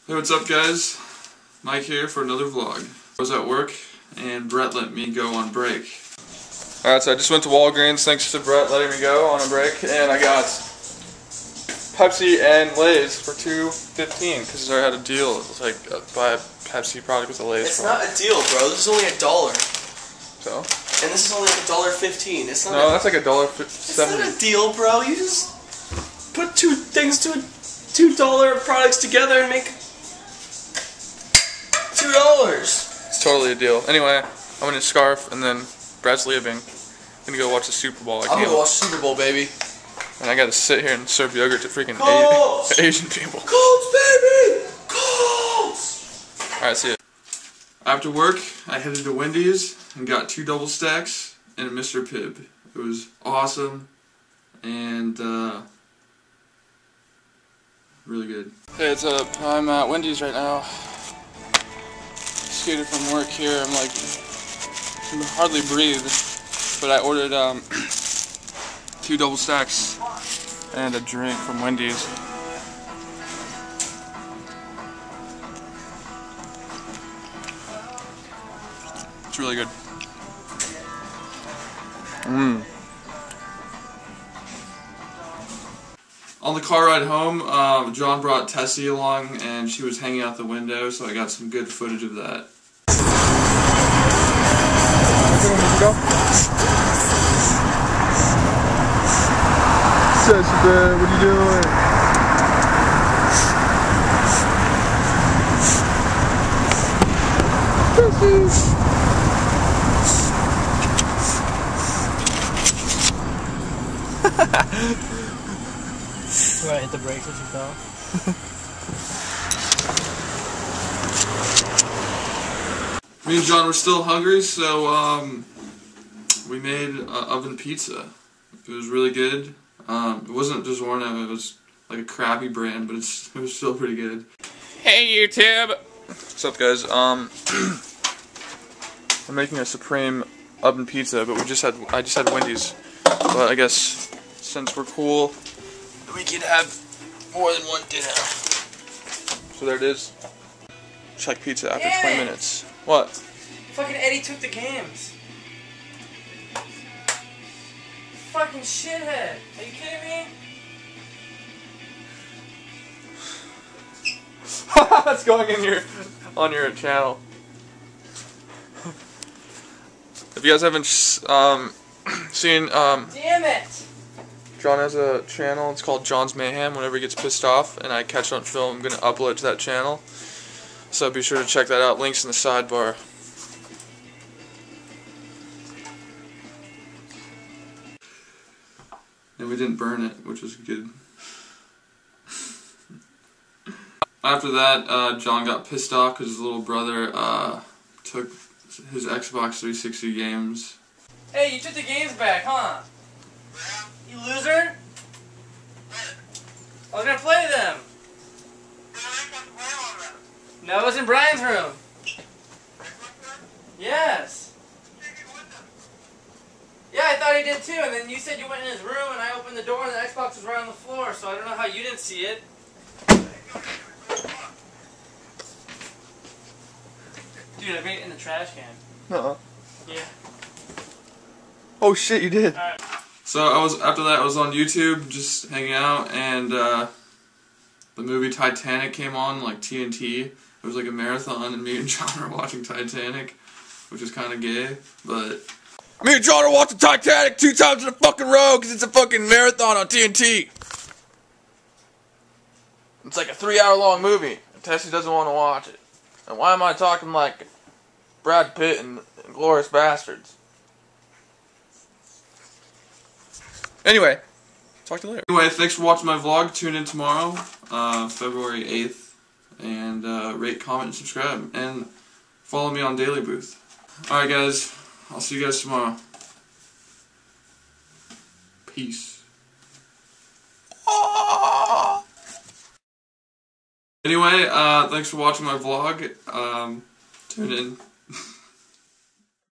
Hey, what's up guys? Mike here for another vlog. I was at work and Brett let me go on break. Alright, so I just went to Walgreens thanks to Brett letting me go on a break, and I got Pepsi and Lay's for $2.15 because I had a deal. It was like buy a Pepsi product with a Lay's. It's not a deal, bro. This is only $1. So? And this is only like $1.15. It's not. No, that's like $1.70. It's not a deal, bro. You just put two things to $2 products together and make $2. It's totally a deal. Anyway, I'm in a scarf, and then Brad's leaving. I'm gonna go watch the Super Bowl. I'm gonna watch Super Bowl, baby. And I gotta sit here and serve yogurt to freaking Asian people. Colts, baby! Colts! Alright, see ya. After work, I headed to Wendy's and got 2 double stacks and a Mr. Pibb. It was awesome and really good. Hey, it's I'm at Wendy's right now. Skated from work here. I'm like, I can hardly breathe. But I ordered 2 double stacks and a drink from Wendy's. It's really good. On the car ride home, John brought Tessie along and she was hanging out the window, so I got some good footage of that. Tessie, what are you doing? Tessie! You want to hit the brakes as you fell? Me and John were still hungry, so we made oven pizza. It was really good. It wasn't DiGiorno, it was like a crappy brand, but it was still pretty good. Hey YouTube! What's up guys? I'm making a supreme oven pizza, but I just had Wendy's. But I guess since we're cool, we can have more than one dinner. So there it is. Check pizza after 20 minutes. What? Fucking Eddie took the games. Fucking shithead. Are you kidding me? That's going in on your channel. If you guys haven't seen Damn it! John has a channel, it's called John's Mayhem. Whenever he gets pissed off and I catch on film, I'm going to upload it to that channel. So be sure to check that out, links in the sidebar. And we didn't burn it, which was good. After that, John got pissed off because his little brother took his Xbox 360 games. Hey, you took the games back, huh? You loser? I was gonna play them. No, it was in Brian's room. Yes. Yeah, I thought he did too, and then you said you went in his room and I opened the door and the Xbox was right on the floor, so I don't know how you didn't see it. Dude, I made it in the trash can. Uh-uh. Yeah. Oh shit, you did. Alright. So after that I was on YouTube just hanging out, and the movie Titanic came on, like TNT. It was like a marathon, and me and John were watching Titanic, which is kind of gay, but me and John are watching Titanic 2 times in a fucking row because it's a fucking marathon on TNT. It's like a 3-hour-long movie, and Tessie doesn't want to watch it. And why am I talking like Brad Pitt and Glorious Bastards? Anyway, talk to you later. Anyway, thanks for watching my vlog. Tune in tomorrow, February 8th, and rate, comment, and subscribe. And follow me on Daily Booth. Alright guys, I'll see you guys tomorrow. Peace. Anyway, thanks for watching my vlog. Tune in.